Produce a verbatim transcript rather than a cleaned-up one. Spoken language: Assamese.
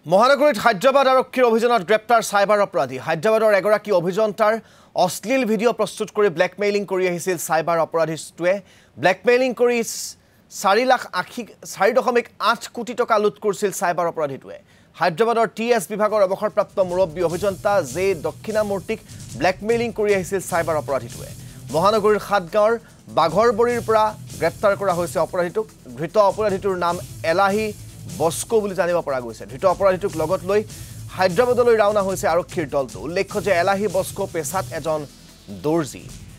মহানগৰীত হায়দৰাবাদ আৰক্ষীৰ অভিযানত গ্ৰেপ্তাৰ সাইবাৰ অপৰাধী হায়দৰাবাদৰ এগৰাকী অভিযন্তাৰ অশ্লীল ভিডিঅ' প্ৰস্তুত কৰি ব্লেকমেইলিং কৰি আহিছিল সাইবাৰ অপৰাধীটোৱে ব্লেকমেইলিং কৰি চাৰি লাখ আশী চাৰি দশমিক আঠ কোটি টকা লুট কৰিছিল সাইবাৰ অপৰাধীটোৱে হায়দৰাবাদৰ টি এছ বিভাগৰ অৱসৰপ্ৰাপ্ত মুৰব্বী অভিযন্তা জে দক্ষিণামূৰ্তিক ব্লেকমেইলিং কৰি আহিছিল সাইবাৰ অপৰাধীটোৱে মহানগৰীৰ সাতগাঁৱৰ বাঘৰবৰীৰ পৰা গ্ৰেপ্তাৰ কৰা হৈছে অপৰাধীটোক ধৃত অপৰাধীটোৰ নাম এলাহি বস্কো বুলি জানিব পৰা গৈছে ধৃত অপৰাধীটোক লগত লৈ হায়দৰাবাদলৈ ৰাওনা হৈছে আৰক্ষীৰ দলটো উল্লেখ্য যে এলাহি বস্কো পেছাত এজন দৰ্জী